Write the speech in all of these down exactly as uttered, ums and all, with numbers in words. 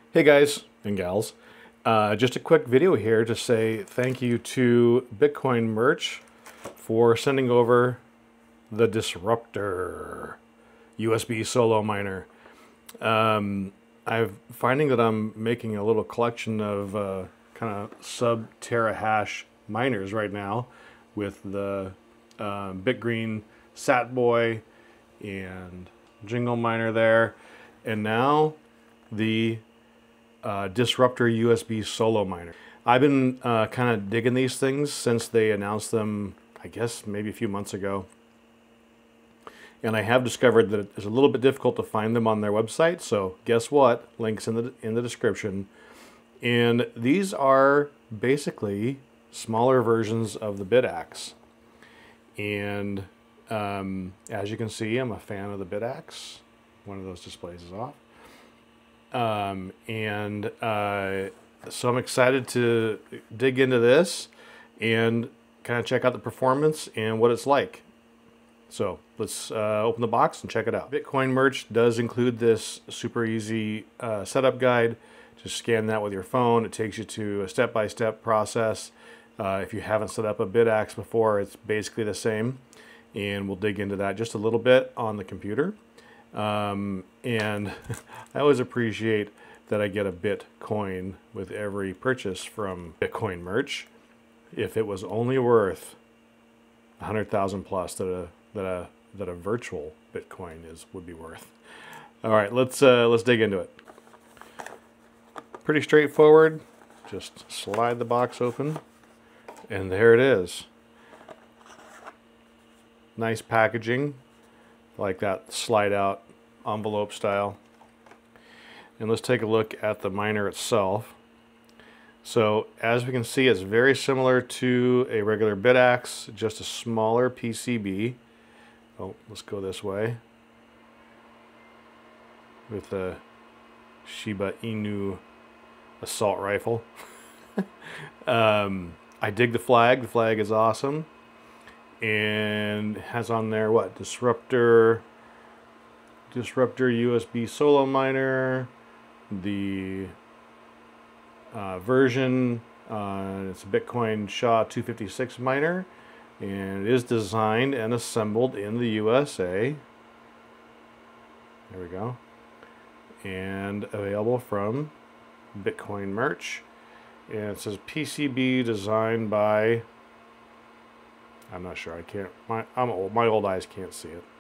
Hey guys and gals, uh, just a quick video here to say thank you to Bitcoin Merch for sending over the Disruptor U S B Solo Miner. Um, I'm finding that I'm making a little collection of uh, kind of Sub-TerraHash miners right now with the uh, BitGreen Satboy and Jingle miner there, and now the Uh, Disruptor U S B Solo Miner. I've been uh, kind of digging these things since they announced them, I guess maybe a few months ago. And I have discovered that it's a little bit difficult to find them on their website. So guess what? Links in the in the description. And these are basically smaller versions of the BitAxe. And um, as you can see, I'm a fan of the BitAxe. One of those displays is off. Um, and uh, so I'm excited to dig into this and kind of check out the performance and what it's like. So let's uh, open the box and check it out. Bitcoin Merch does include this super easy uh, setup guide. Just scan that with your phone. It takes you to a step-by-step process. Uh, if you haven't set up a BitAxe before, it's basically the same. And we'll dig into that just a little bit on the computer. Um, and I always appreciate that I get a Bitcoin with every purchase from Bitcoin Merch. If it was only worth a hundred thousand plus that a that a that a virtual Bitcoin is would be worth. All right, let's uh, let's dig into it. Pretty straightforward. Just slide the box open, and there it is. Nice packaging. Like that slide out envelope style. And let's take a look at the miner itself. So as we can see, it's very similar to a regular BitAxe, just a smaller P C B. Oh, let's go this way. With a Shiba Inu assault rifle. um, I dig the flag. The flag is awesome. And has on there what? Disruptor, Disruptor U S B Solo Miner, the uh, version, uh, it's a Bitcoin S H A two fifty-six miner, and it is designed and assembled in the U S A. There we go. And available from Bitcoin Merch. And it says P C B designed by, I'm not sure. I can't. My I'm old. My old eyes can't see it.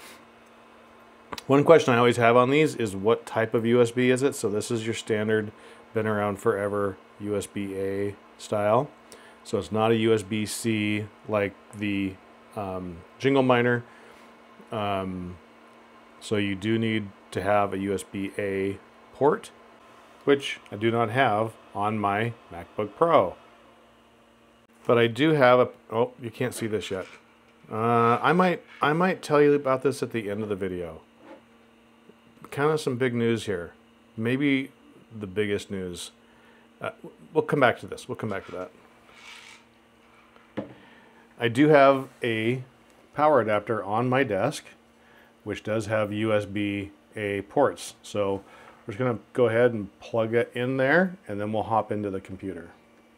One question I always have on these is what type of U S B is it? So this is your standard, been around forever U S B A style. So it's not a U S B C like the um, Jingle miner. Um, so you do need to have a U S B A port, which I do not have on my MacBook Pro. But I do have a, oh, you can't see this yet. Uh, I might I might tell you about this at the end of the video. Kind of some big news here. Maybe the biggest news. Uh, we'll come back to this. We'll come back to that. I do have a power adapter on my desk, which does have U S B A ports. So we're just going to go ahead and plug it in there, and then we'll hop into the computer.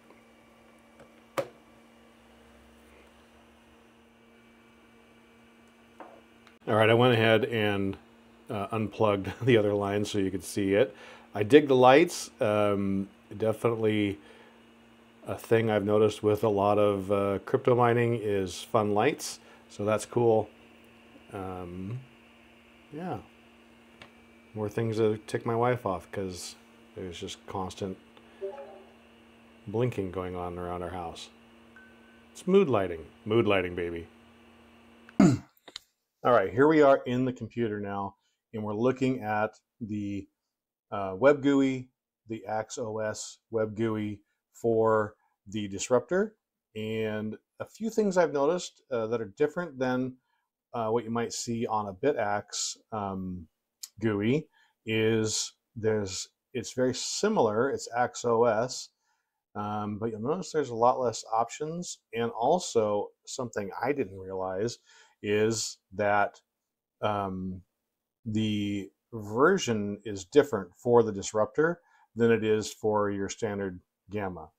All right, I went ahead and uh, unplugged the other line so you could see it. I dig the lights. Um, definitely a thing I've noticed with a lot of uh, crypto mining is fun lights. So that's cool. Um, yeah. More things that tick my wife off because there's just constant blinking going on around our house. It's mood lighting. Mood lighting, baby. All right, here we are in the computer now, and we're looking at the uh, web G U I, the Axe O S web G U I for the Disruptor. And a few things I've noticed uh, that are different than uh, what you might see on a BitAxe um, G U I is there's it's very similar. It's Axe O S, um, but you'll notice there's a lot less options. And also something I didn't realize is that um, the version is different for the Disruptor than it is for your standard gamma.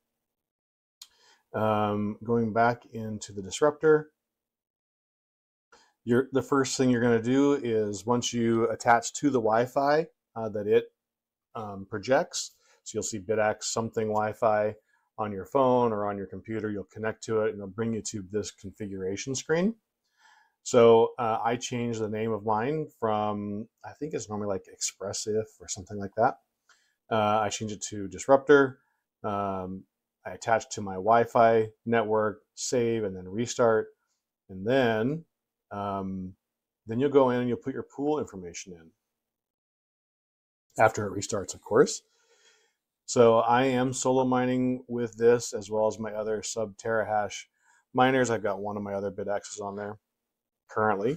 Um, going back into the disruptor, you're, the first thing you're going to do is once you attach to the Wi-Fi uh, that it um, projects, so you'll see BitAxe something Wi-Fi on your phone or on your computer, you'll connect to it and it'll bring you to this configuration screen. So uh, I changed the name of mine from, I think it's normally like Expressive or something like that. Uh, I changed it to Disruptor. Um, I attached to my Wi-Fi network, save, and then restart. And then, um, then you'll go in and you'll put your pool information in. After it restarts, of course. So I am solo mining with this as well as my other Sub-TerraHash miners. I've got one of my other BitAxes on there currently.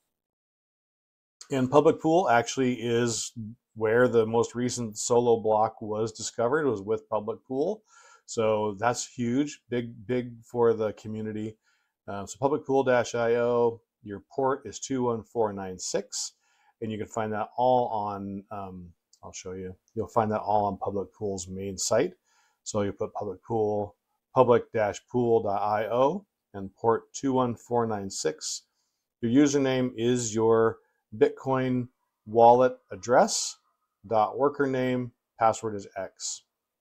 And PublicPool actually is where the most recent solo block was discovered, was with PublicPool. So that's huge, big, big for the community. Uh, so PublicPool dash I O, your port is two one four nine six, and you can find that all on, um, I'll show you, you'll find that all on PublicPool's main site. So you put PublicPool, public dash pool dot I O, and port two one four nine six. Your username is your Bitcoin wallet address, dot worker name, password is X.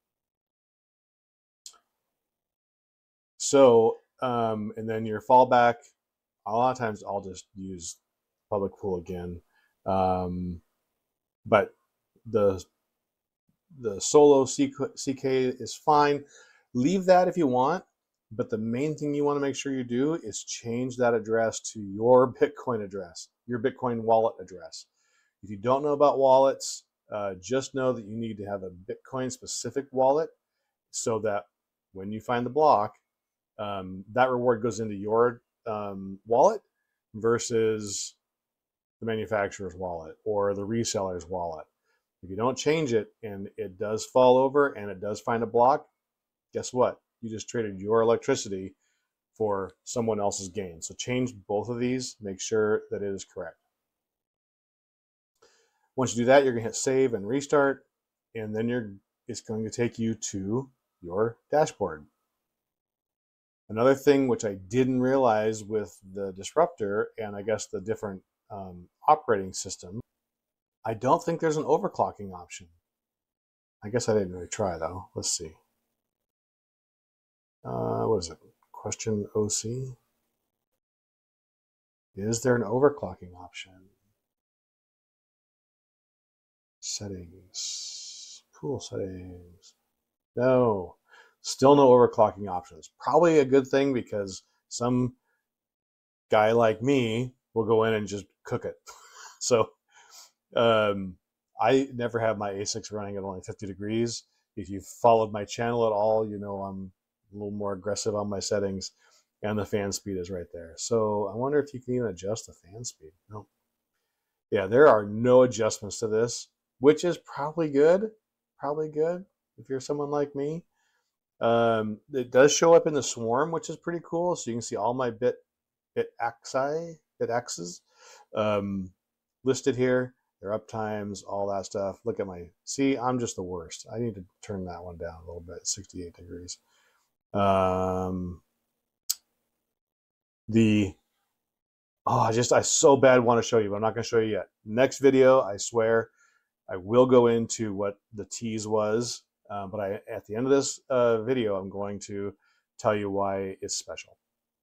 So, um, and then your fallback, a lot of times I'll just use PublicPool again. Um, but the, the solo C K is fine. Leave that if you want. But the main thing you want to make sure you do is change that address to your Bitcoin address, your Bitcoin wallet address. If you don't know about wallets, uh, just know that you need to have a Bitcoin specific wallet so that when you find the block, um, that reward goes into your um, wallet versus the manufacturer's wallet or the reseller's wallet. If you don't change it and it does fall over and it does find a block, guess what? You just traded your electricity for someone else's gain. So change both of these, make sure that it is correct. Once you do that, you're going to hit save and restart, and then you're, it's going to take you to your dashboard. Another thing which I didn't realize with the disruptor and I guess the different um, operating system, I don't think there's an overclocking option. I guess I didn't really try though. Let's see. Uh, what is it? Question O C. Is there an overclocking option? Settings. Pool settings. No. Still no overclocking options. Probably a good thing because some guy like me will go in and just cook it. So um, I never have my A SICs running at only fifty degrees. If you've followed my channel at all, you know I'm a little more aggressive on my settings, and the fan speed is right there. So I wonder if you can even adjust the fan speed. No. Yeah, there are no adjustments to this, which is probably good. Probably good if you're someone like me. Um, it does show up in the swarm, which is pretty cool. So you can see all my bit BitAxe, BitAxes um, listed here. Their uptimes, all that stuff. Look at my, see, I'm just the worst. I need to turn that one down a little bit, sixty-eight degrees. Um, the, oh, I just, I so bad want to show you, but I'm not going to show you yet. Next video, I swear, I will go into what the tease was. Uh, but I, at the end of this uh, video, I'm going to tell you why it's special.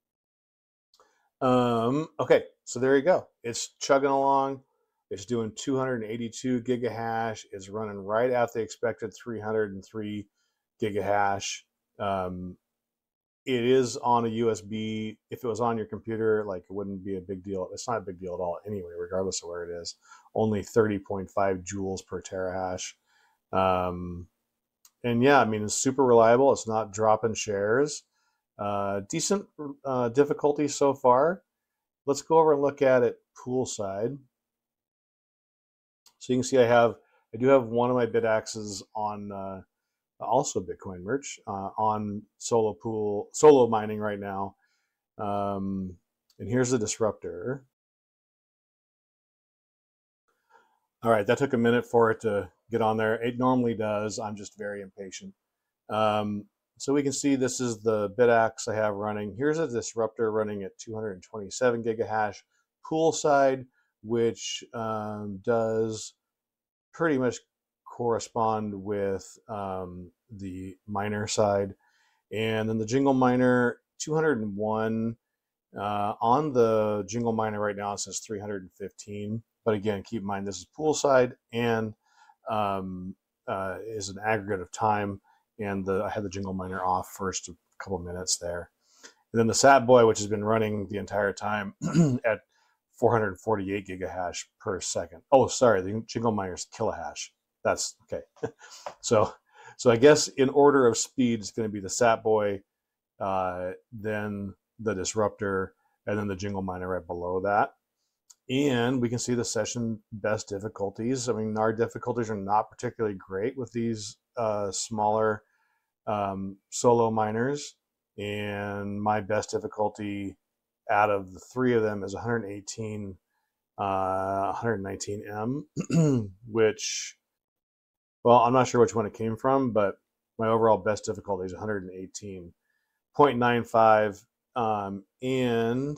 Um, okay, so there you go. It's chugging along. It's doing two hundred eighty-two gigahash. It's running right at the expected three hundred three gigahash. Um, it is on a U S B. If it was on your computer, like it wouldn't be a big deal. It's not a big deal at all anyway, regardless of where it is. Only thirty point five joules per terahash. Um, And yeah, I mean, it's super reliable. It's not dropping shares. Uh, decent uh, difficulty so far. Let's go over and look at it poolside. So you can see I have, I do have one of my BitAxes on uh, also Bitcoin merch uh, on solo pool, solo mining right now. Um, and here's the disruptor. All right, that took a minute for it to get on there. It normally does. I'm just very impatient. Um, so we can see this is the BitAxe I have running. Here's a disruptor running at two hundred twenty-seven gigahash poolside, which um, does pretty much correspond with um, the miner side. And then the Jingle miner, two hundred one. Uh, on the Jingle miner right now, it says three hundred fifteen. But again, keep in mind this is poolside and um, uh, is an aggregate of time. And the, I had the Jingle miner off first a couple minutes there. And then the Sat Boy, which has been running the entire time at four hundred forty-eight gigahash per second. Oh, sorry, the Jingle miner's kilohash. That's okay. so, so I guess in order of speed, it's going to be the Sat Boy, uh, then the Disruptor, and then the Jingle miner right below that. And we can see the session best difficulties. I mean, our difficulties are not particularly great with these uh, smaller um, solo miners. And my best difficulty out of the three of them is one hundred eighteen, uh, one hundred nineteen M, which, well, I'm not sure which one it came from, but my overall best difficulty is one hundred eighteen point nine five. Um, and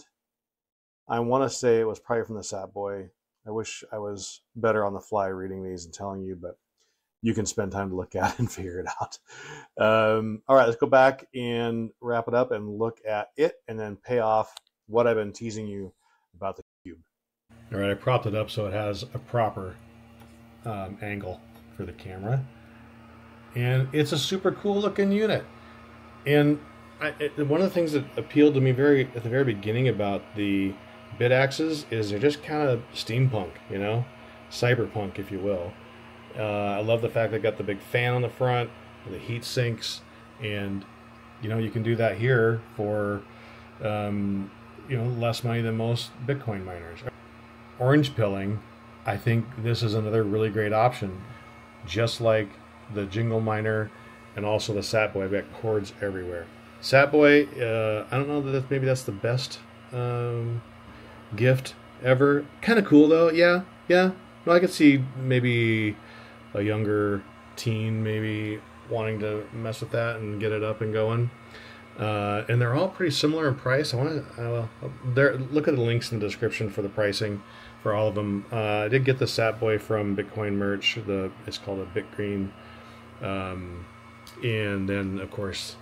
I want to say it was probably from the Sat Boy. I wish I was better on the fly reading these and telling you, but you can spend time to look at it and figure it out. Um, all right, let's go back and wrap it up and look at it and then pay off what I've been teasing you about the cube. All right, I propped it up so it has a proper um, angle for the camera. And it's a super cool looking unit. And I, it, one of the things that appealed to me very at the very beginning about the BitAxes is they're just kind of steampunk, you know, cyberpunk, if you will. Uh, I love the fact they got the big fan on the front, the heat sinks, and you know you can do that here for um, you know less money than most Bitcoin miners. Orange pilling, I think this is another really great option, just like the Jingle miner and also the Sat Boy. I've got cords everywhere. Sat Boy, uh, I don't know that that's, maybe that's the best um, gift ever. Kind of cool though, yeah, yeah. Well, I could see maybe a younger teen maybe wanting to mess with that and get it up and going. Uh, and they're all pretty similar in price. I want to uh, there. Look at the links in the description for the pricing for all of them. Uh, I did get the Sat Boy from Bitcoin Merch. The it's called a Bit Green, um, and then of course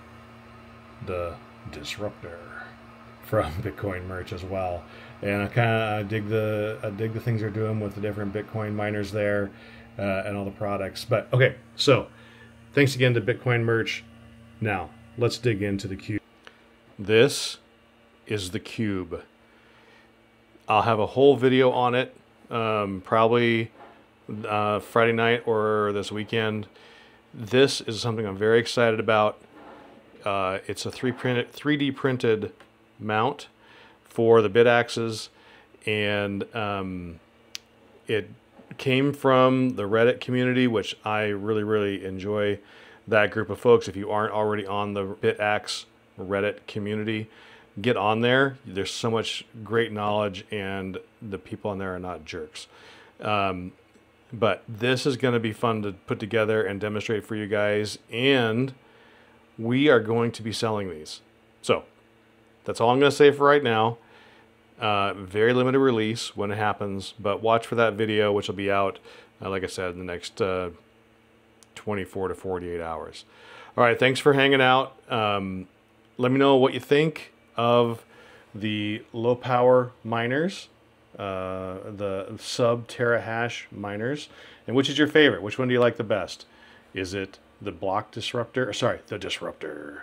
the Disruptor from Bitcoin Merch as well. And I kind of dig the I dig the things they're doing with the different Bitcoin miners there uh, and all the products. But okay, so thanks again to Bitcoin Merch. Now let's dig into the cube. This is the cube. I'll have a whole video on it, um, probably uh, Friday night or this weekend. This is something I'm very excited about. Uh, it's a three printed, three D printed mount for the BitAxes, and um, it came from the Reddit community, which I really, really enjoy that group of folks. If you aren't already on the BitAxe Reddit community, get on there. There's so much great knowledge, and the people on there are not jerks. Um, but this is going to be fun to put together and demonstrate for you guys, and we are going to be selling these. So that's all I'm going to say for right now. Uh, very limited release when it happens, but watch for that video, which will be out, uh, like I said, in the next uh, twenty-four to forty-eight hours. All right, thanks for hanging out. Um, let me know what you think of the low power miners, uh, the Sub-TerraHash miners, and which is your favorite? Which one do you like the best? Is it the block disruptor, or sorry, the disruptor,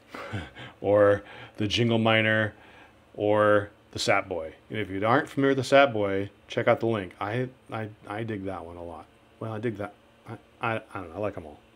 or the Jingle miner, or the Sat Boy? And if you aren't familiar with the Sat Boy, check out the link. I I I dig that one a lot. Well, I dig that. I I, I don't know. I like them all.